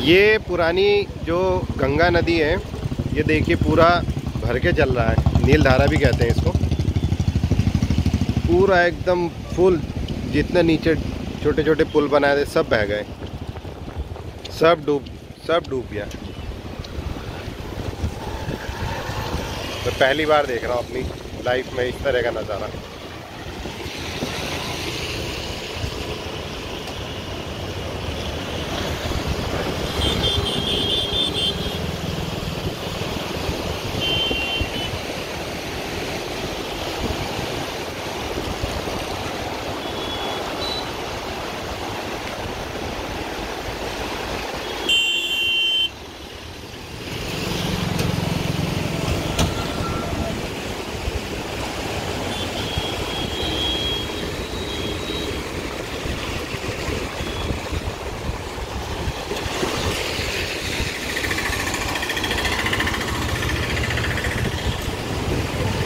ये पुरानी जो गंगा नदी है, ये देखिए पूरा भर के चल रहा है, नील धारा भी कहते हैं इसको। पूरा एकदम फुल, जितने नीचे छोटे छोटे पुल बनाए थे सब बह गए, सब डूब गया। मैं पहली बार देख रहा हूँ अपनी लाइफ में इस तरह का नज़ारा।